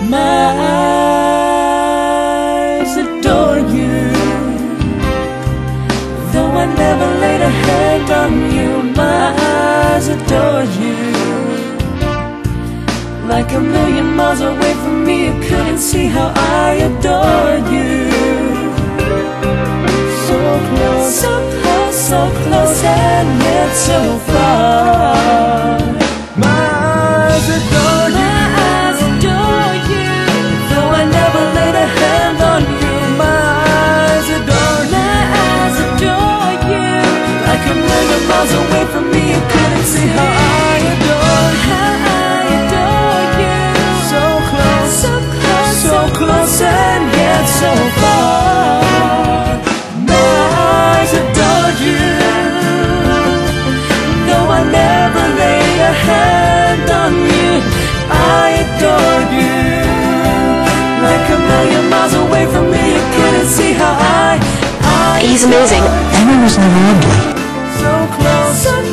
My eyes adore you. Though I never laid a hand on you, my eyes adore you. Like a million miles away from me, you couldn't see how I adore you. So close, so close, so close, and yet so far. My eyes adore you. My eyes adore you. Though I never laid a hand on you, my eyes adore you. My eyes adore you. Like a million miles away from me, you couldn't see how I adore you. Close and yet so far. My eyes adore you. Though I never laid a hand on you, I adore you. Like a million miles away from me, you couldn't see how I He's amazing. Emma was never ugly. So close.